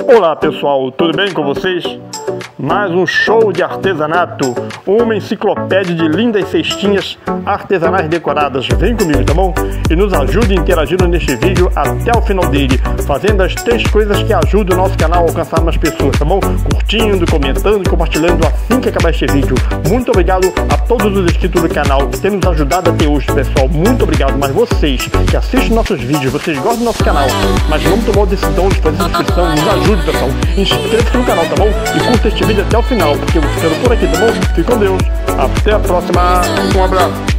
Olá pessoal, tudo bem com vocês? Mais um show de artesanato, uma enciclopédia de lindas cestinhas artesanais decoradas. Vem comigo, tá bom? E nos ajude interagindo neste vídeo até o final dele, fazendo as 3 coisas que ajudam o nosso canal a alcançar mais pessoas, tá bom? Curtindo, comentando e compartilhando assim que acabar este vídeo. Muito obrigado a todos os inscritos do canal que têm nos ajudado até hoje, pessoal. Muito obrigado. Mas vocês que assistem nossos vídeos, vocês gostam do nosso canal, mas não tomou a decisão de fazer inscrição, nos ajude, pessoal. Inscreva-se no canal, tá bom? E curta este vídeo até o final, porque eu vou ficando por aqui, tá bom? Fique com Deus. Até a próxima. Um abraço.